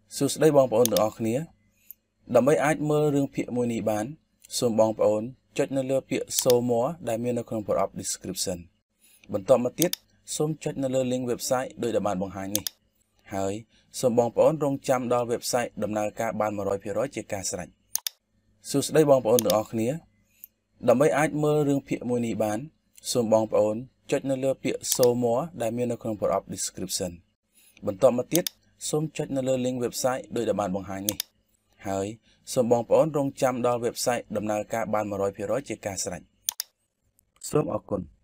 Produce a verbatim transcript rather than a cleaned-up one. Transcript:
សួស្តីបងប្អូនទាំងអស់គ្នាដើម្បីអាចមើលរឿងភាគមួយនេះបានសូមបងប្អូនចុចនៅលើពាក្យ show more ដែលមាននៅក្នុងប្រអប់ description បន្ទាប់មកទៀតសូមចុចនៅលើ link website ដោយដែលបានបង្ហាញនេះហើយសូមបងប្អូនរងចាំដល់ website ដំណើរការបាន one hundred percent ជាការស្រេចសួស្តីបងប្អូនទាំងអស់គ្នាដើម្បីអាចមើលរឿងភាគមួយនេះបានសូមបងប្អូនចុចនៅលើពាក្យ show more ដែលមាននៅក្នុងប្រអប់ description បន្ទាប់មកទៀតសូមចុចនៅលើ link website ដោយដែលបានបង្ហាញនេះហើយសូមបងប្អូនរងចាំដល់ website ដំណើរការបាន one hundred percent ជាការស្រេចសូមអរគុណ